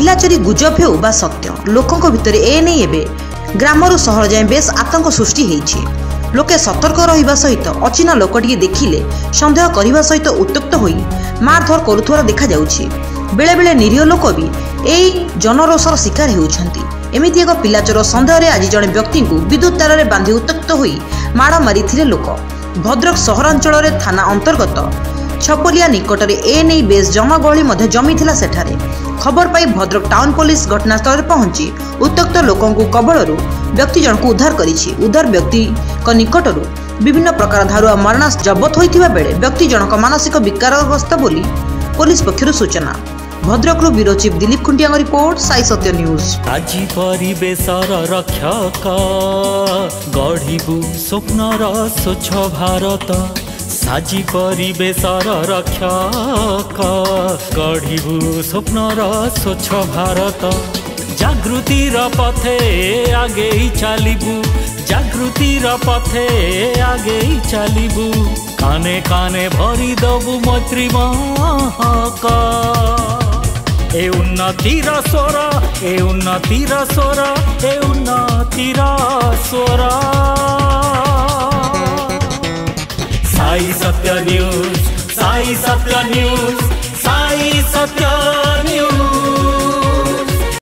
पिला चोरी गुजब हेउ बा सत्य लोकंक भितर ए नहीं एबे ग्रामरु सहर जाए बेस आतंक सृष्टि हेइछि। लोके सतर्क रहिबा सहित अचिना लोकटिए देखिले संदेह करिबा सहित उत्तक्त होई मारधर करुथुवार देखा जाउछि। बेले बेले निरीह लोक भी एई जनरोषर शिकार हेउछंती। एमिति एक पिलाचोर सन्देह आज जड़े व्यक्ति को विद्युत तार में बांधि उत्तक्त होई माड़ मारिथिले लोक। भद्रक सहरांचल थाना अंतर्गत छपलिया निकट में ए नहीं बेस जमागहली मध्य जमी थिला सेठारे। खबर पाई भद्रक टाउन पुलिस घटनास्थल पहुंची उत्तक्त लोकों कबलरू व्यक्ति जनक उद्धार करिछि। उद्धार व्यक्ति निकटरू विभिन्न प्रकार धारुआ मारणास्त्र जबत होइथिबा बेले व्यक्ति जनक मानसिक विकारग्रस्त बोली पुलिस पक्षरु सूचना। Bhadrak bureau chief Dilip Khuntia report Sai Satya news. आज परिवेशर रक्षक गढ़िबु स्वप्नर स्वच्छ भारत। साजी परिवेशर रक्षक गढ़िबु स्वप्नर स्वच्छ भारत। जागृतिर पथे आगे चलिबु जागृतिर पथे आगे चलिबु काने काने भरी दबु मैत्री महक। ए उन्नतिर स्वर ए उन्नतिर स्वर ए उन्नतिर स्वर। साई सत्य न्यूज साई सत्य न्यूज साई सत्य